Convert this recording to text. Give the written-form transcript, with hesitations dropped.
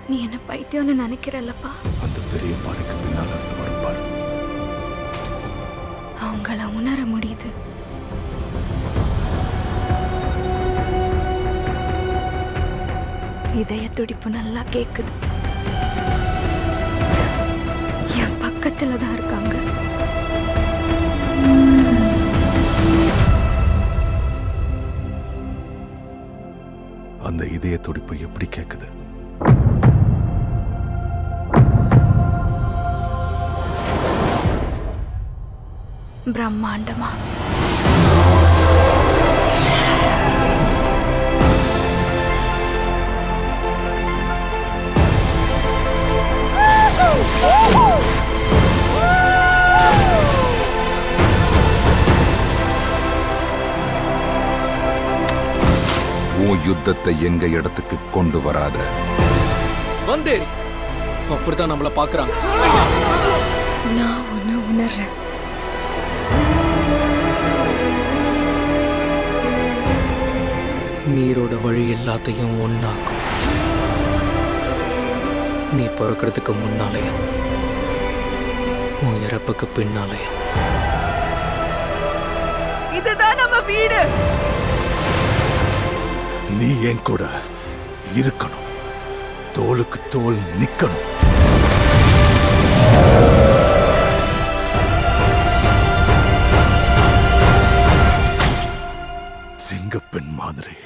நீ என்ன பைத்தியம்னு நினைக்கிறல்லப்பா? அந்த பெரிய பாறைக்கு பின்னால இருந்து வரும் பாரு. அவங்கள உணர முடியுது. இதய துடிப்பு நல்லா கேக்குது. என் பக்கத்துல தான் இருக்காங்க. அந்த இதய துடிப்பு எப்படி கேக்குது? பிரம்மாண்டமா. உன் யுத்தத்தை எங்க இடத்துக்கு கொண்டு வராத. வந்தேரி அப்படித்தான் நம்மள பாக்குறாங்க. நான் ஒன்னு உணர்றேன். நீரோட வழி எல்லாத்தையும் ஒன்னாக்கும். நீ பிறக்கிறதுக்கு முன்னாலேயும் உன் இறப்புக்கு பின்னாலேயும். இதுதான் நம்ம வீடு. நீ என் கூட இருக்கணும். தோளுக்கு தோள் நிக்கணும். சிங்கப்பெண் மாதிரி.